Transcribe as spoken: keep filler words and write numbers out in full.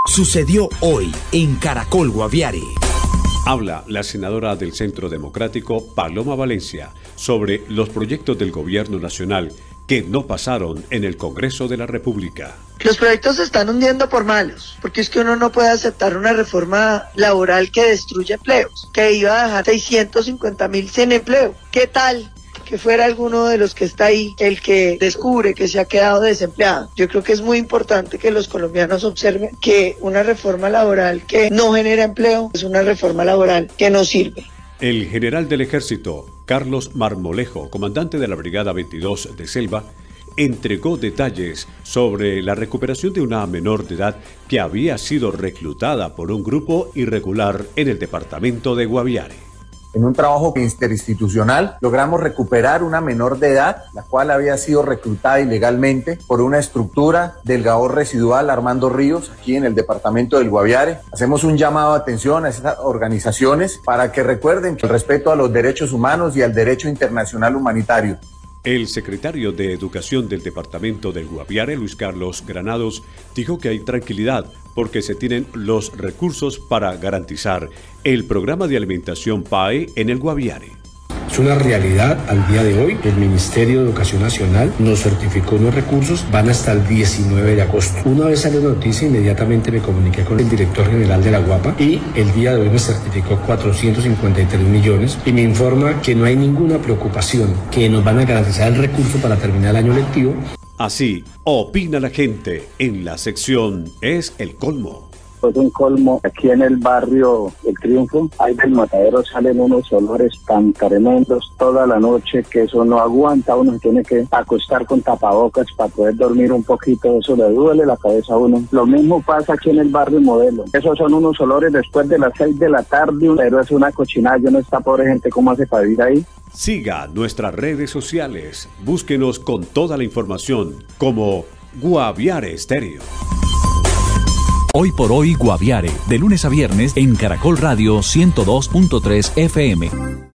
Sucedió hoy en Caracol Guaviare. Habla la senadora del Centro Democrático, Paloma Valencia, sobre los proyectos del gobierno nacional que no pasaron en el Congreso de la República. Los proyectos se están hundiendo por malos, porque es que uno no puede aceptar una reforma laboral que destruye empleos, que iba a dejar seiscientos cincuenta mil sin empleo. ¿Qué tal que fuera alguno de los que está ahí el que descubre que se ha quedado desempleado? Yo creo que es muy importante que los colombianos observen que una reforma laboral que no genera empleo es una reforma laboral que no sirve. El general del Ejército, Carlos Marmolejo, comandante de la Brigada veintidós de Selva, entregó detalles sobre la recuperación de una menor de edad que había sido reclutada por un grupo irregular en el departamento de Guaviare. En un trabajo interinstitucional logramos recuperar una menor de edad, la cual había sido reclutada ilegalmente por una estructura del Gaor Residual Armando Ríos, aquí en el departamento del Guaviare. Hacemos un llamado de atención a estas organizaciones para que recuerden que el respeto a los derechos humanos y al derecho internacional humanitario. El secretario de Educación del departamento del Guaviare, Luis Carlos Granados, dijo que hay tranquilidad porque se tienen los recursos para garantizar el programa de alimentación P A E en el Guaviare. Es una realidad al día de hoy. El Ministerio de Educación Nacional nos certificó unos recursos, van hasta el diecinueve de agosto. Una vez salió la noticia, inmediatamente me comuniqué con el director general de la Guapa y el día de hoy me certificó cuatrocientos cincuenta y tres millones y me informa que no hay ninguna preocupación, que nos van a garantizar el recurso para terminar el año lectivo. Así opina la gente en la sección Es el Colmo. Es un colmo aquí en el barrio El Triunfo. Ahí del matadero salen unos olores tan tremendos toda la noche que eso no aguanta. Uno se tiene que acostar con tapabocas para poder dormir un poquito. Eso le duele la cabeza a uno. Lo mismo pasa aquí en el barrio Modelo. Esos son unos olores después de las seis de la tarde, pero es una cochinada. Yo no esta pobre gente cómo hace para vivir ahí. Siga nuestras redes sociales. Búsquenos con toda la información como Guaviare Estéreo. Hoy por hoy Guaviare, de lunes a viernes en Caracol Radio ciento dos punto tres F M.